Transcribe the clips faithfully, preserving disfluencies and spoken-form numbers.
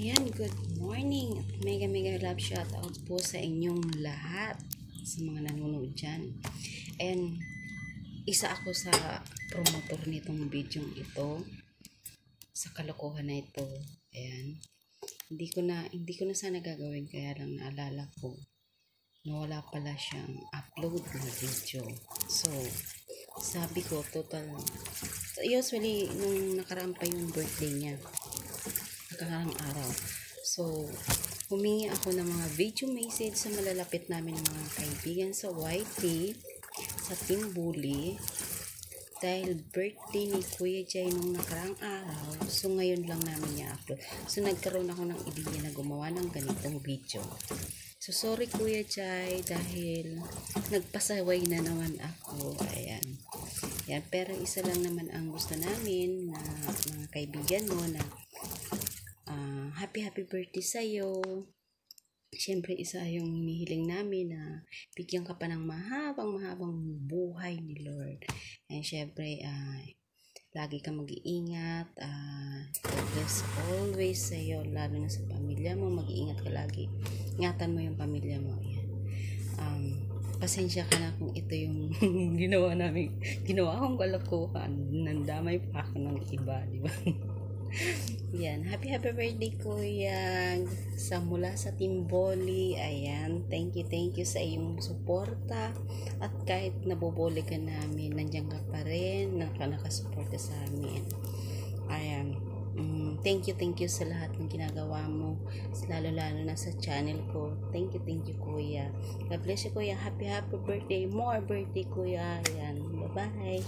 Ayan, good morning. Mega mega love shoutout po sa inyong lahat, sa mga nanonood dyan. And isa ako sa promotor nitong video ito, sa kalokohan na ito. Ayan. Hindi ko na hindi ko na sana gagawin, kaya lang naalala ko na wala pala siyang upload na video. So, sabi ko total usually nung nakaraan pa yung birthday niya, nakarang araw. So, humingi ako ng mga video message sa malalapit namin ng mga kaibigan sa Y T, sa Team Bully, dahil birthday ni Kuya Jai nung nakarang araw. So, ngayon lang namin niya upload. So, nagkaroon ako ng ideya na gumawa ng ganitong video. So, sorry Kuya Jai, dahil nagpasaway na naman ako. Ayan. Ayan. Pero isa lang naman ang gusto namin na mga kaibigan mo na Uh, happy happy birthday sa'yo. Siyempre, isa yung hinihiling namin na bigyan ka pa ng mahabang mahabang buhay ni Lord. And siyempre, uh, lagi ka mag-iingat. Uh, God bless always sa'yo, lalo na sa pamilya mo. Mag-iingat ka lagi. Ingatan mo yung pamilya mo. Yan. Um, pasensya ka na kung ito yung ginawa namin. Ginawa akong kalokohan. Nandamay pa ako ng iba, di ba? Yan, happy happy birthday Kuya sa mula sa Team Bully. Ayan, thank you thank you sa iyong suporta, at kahit nabobole ka namin, nandiyan ka pa rin, naka nakasuporta sa amin. Ayan, um, thank you thank you sa lahat ng ginagawa mo, lalo lalo na sa channel ko. Thank you thank you Kuya. God bless you Kuya. Happy happy birthday, more birthday Kuya. Ayan, bye bye.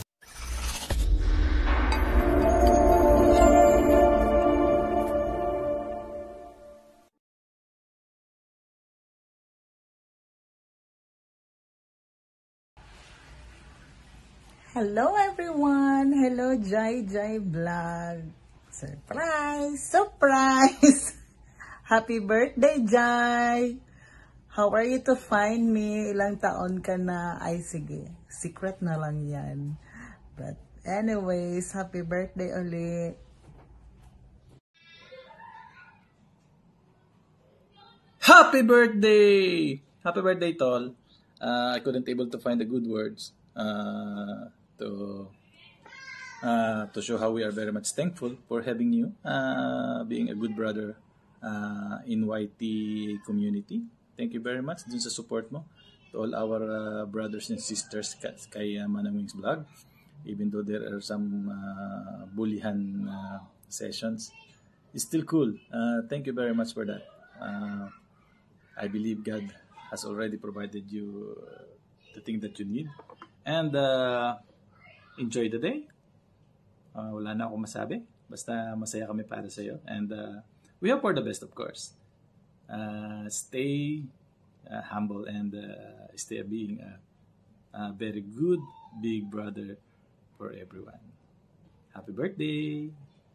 Hello everyone! Hello Jai Jai Vlog! Surprise! Surprise! Happy birthday Jai! How are you to find me? Ilang taon ka na? Ay sige, secret na lang yan. But anyways, happy birthday ulit! Happy birthday! Happy birthday, Tol. Uh, I couldn't able to find the good words uh, to uh, to show how we are very much thankful for having you, uh, being a good brother uh, in Y T community. Thank you very much dun sa support mo to all our uh, brothers and sisters kay uh, Manang Wings Vlog. Even though there are some uh, bullyhan uh, sessions, it's still cool. Uh, thank you very much for that. Uh, I believe God has already provided you uh, the thing that you need. And uh, enjoy the day. Uh, wala na akong masabi. Basta masaya kami para sa iyo. And uh, we hope for the best, of course. Uh, stay uh, humble and uh, stay being a, a very good big brother for everyone. Happy birthday!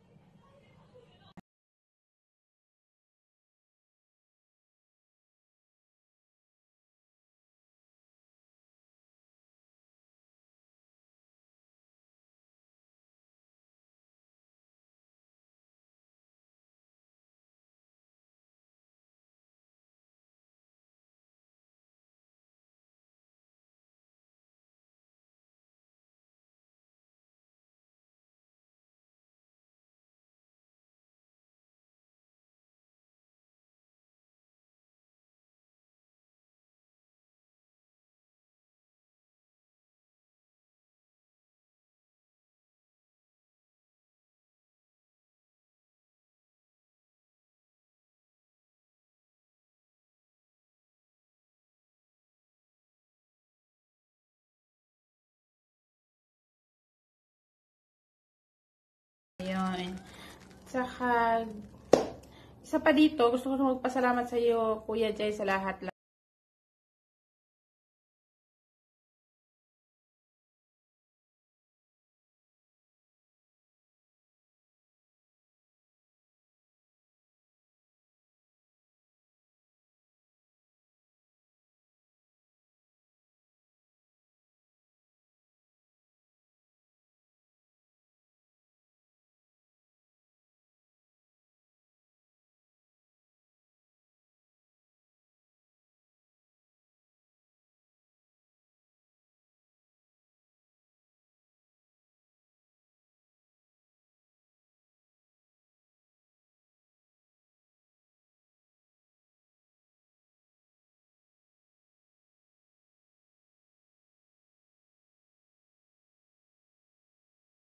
Ayun. Saka, isa pa dito, gusto ko magpasalamat sa iyo, Kuya Jai, sa lahat.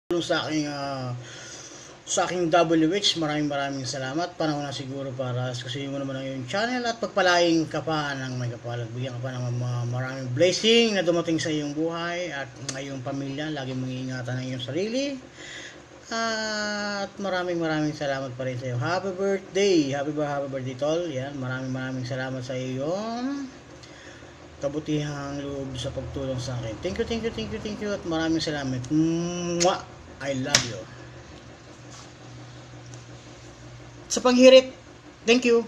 sa aking uh, sa aking W H, maraming maraming salamat. Panahon na siguro para kasi mo naman ang iyong channel at pagpalaing ka pa ng may kapalag. Bigyan ka pa ng uh, maraming blessing na dumating sa iyong buhay at ngayong pamilya. Lagi mong iingatan ang iyong sarili. At maraming maraming salamat pa rin sa iyo. Happy birthday! Happy birthday, happy birthday tol. Yan, maraming maraming salamat sa iyong kabutihang loob sa pagtulong sa akin. Thank you, thank you, thank you, thank you. At maraming salamat. Mwah! I love you. Sa panghirit, thank you.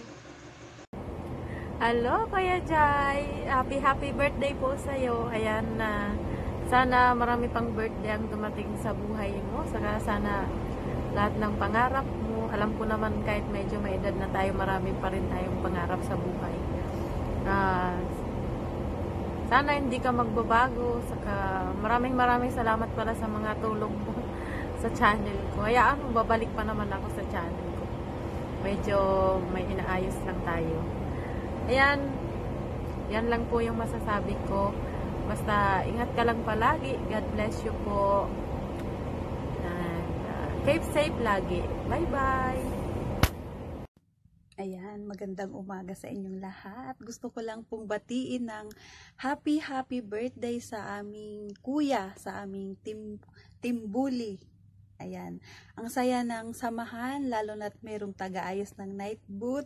Hello, Kuya Jai. Happy, happy birthday po sa'yo. Ayan na. Sana marami pang birthday ang dumating sa buhay mo. Saka sana lahat ng pangarap mo. Alam ko naman kahit medyo may edad na tayo, marami pa rin tayong pangarap sa buhay. Uh, sana hindi ka magbabago. Saka maraming maraming salamat pala sa mga tulong mo sa channel ko. Hayaan mo, babalik pa naman ako sa channel ko. Medyo may inaayos lang tayo. Ayan. Yan lang po yung masasabi ko. Basta ingat ka lang palagi. God bless you po. And uh, keep safe lagi. Bye-bye. Ayan, magandang umaga sa inyong lahat. Gusto ko lang pong batiin ng happy happy birthday sa aming kuya, sa aming team, team bully. Ayan, ang saya ng samahan, lalo na't merong taga-ayos ng night boot,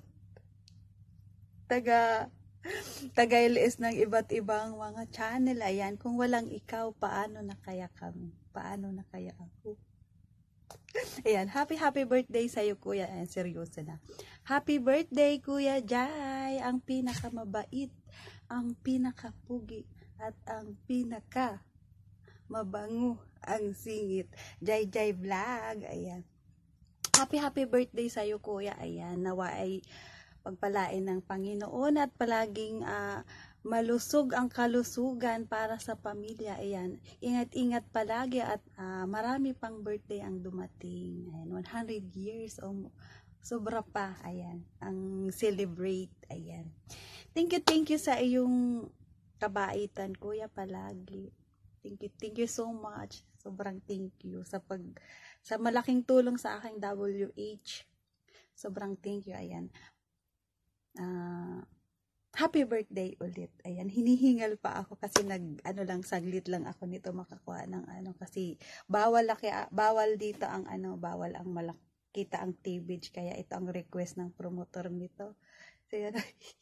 taga, taga-L S ng iba't ibang mga channel. Ayan, kung walang ikaw, paano na kaya kami? Paano na kaya ako? Ayan, happy happy birthday sa'yo kuya. Ayan, seryoso na. Happy birthday Kuya Jai, ang pinakamabait, ang pinakapugi, at ang pinaka mabango ang singit. Jai Jai Vlog. Ayan. Happy happy birthday sa iyo kuya. Ayan, nawa ay pagpalain ng Panginoon at palaging uh, malusog ang kalusugan para sa pamilya. Ayan. Ingat-ingat palagi at uh, marami pang birthday ang dumating. Ayan, one hundred years o sobra pa. Ayan, ang celebrate. Ayan. Thank you, thank you sa iyong kabaitan kuya palagi. Thank you, thank you so much. Sobrang thank you sa pag sa malaking tulong sa aking W H. Sobrang thank you. Ayan. Uh, happy birthday ulit. Ayan, hinihingal pa ako kasi nag ano lang saglit lang ako nito makakuha ng ano kasi bawal laki, bawal dito ang ano, bawal ang malakita ang tibage kaya ito ang request ng promotor nito. So, yan.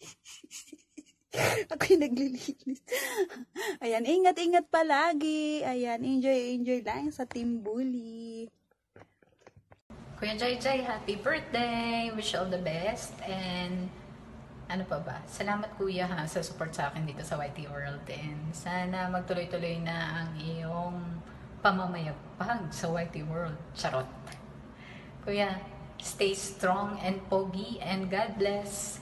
Ako'y naglilinis. Ayan, ingat-ingat palagi. Ayan, enjoy-enjoy lang sa Team Bully. Kuya Jai Jai, happy birthday! Wish you all the best. And ano pa ba? Salamat kuya ha sa support sa akin dito sa Y T World. And sana magtuloy-tuloy na ang iyong pamamayagpag sa Y T World. Charot. Kuya, stay strong and pogi and God bless.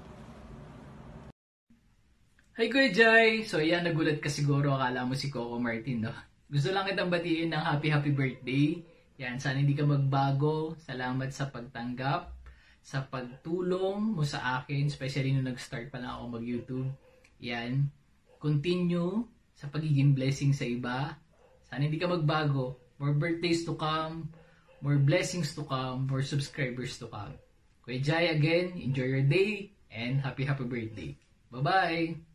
Hi Kuya Jai! So ayan, nagulat ka siguro, akala mo si Coco Martin, no? Gusto lang kitang batiin ng happy happy birthday. Yan, sana hindi ka magbago. Salamat sa pagtanggap, sa pagtulong mo sa akin, especially nung nag-start pa lang ako mag-YouTube. Yan, continue sa pagiging blessing sa iba. Sana hindi ka magbago. More birthdays to come, more blessings to come, more subscribers to come. Kuya Jai, again, enjoy your day and happy happy birthday. Bye-bye!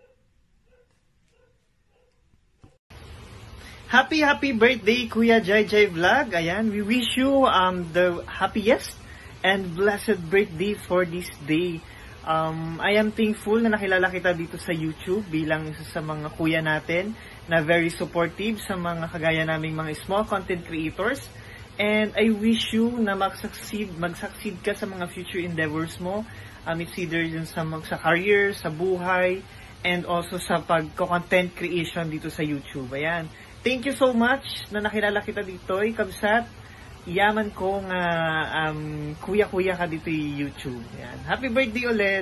Happy, happy birthday, Kuya Jai Jai Vlog. Ayan, we wish you um, the happiest and blessed birthday for this day. Um, I am thankful na nakilala kita dito sa YouTube bilang isa sa mga kuya natin na very supportive sa mga kagaya naming mga small content creators. And I wish you na mag-succeed, mag-succeed ka sa mga future endeavors mo. Um, it's either yun sa, sa career, sa buhay, and also sa pag-content creation dito sa YouTube. Ayan. Thank you so much na nakilala kita dito. Kabsat, yaman ko nga um, kuya-kuya ka dito yung YouTube. Yan. Happy birthday ulit!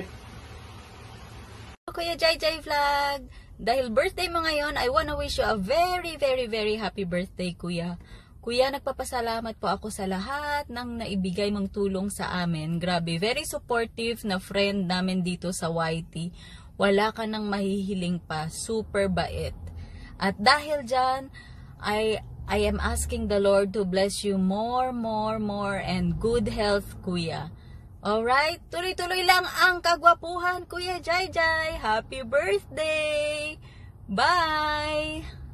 Kuya Jai Jai Vlog! Dahil birthday mo ngayon, I wanna wish you a very, very, very happy birthday, Kuya. Kuya, nagpapasalamat po ako sa lahat ng naibigay mong tulong sa amin. Grabe, very supportive na friend namin dito sa Y T. Wala ka nang mahihiling pa. Super bait. At dahil dyan, I I am asking the Lord to bless you more, more, more, and good health, Kuya. Alright? Tuloy-tuloy lang ang kagwapuhan, Kuya Jai Jai. Happy birthday! Bye!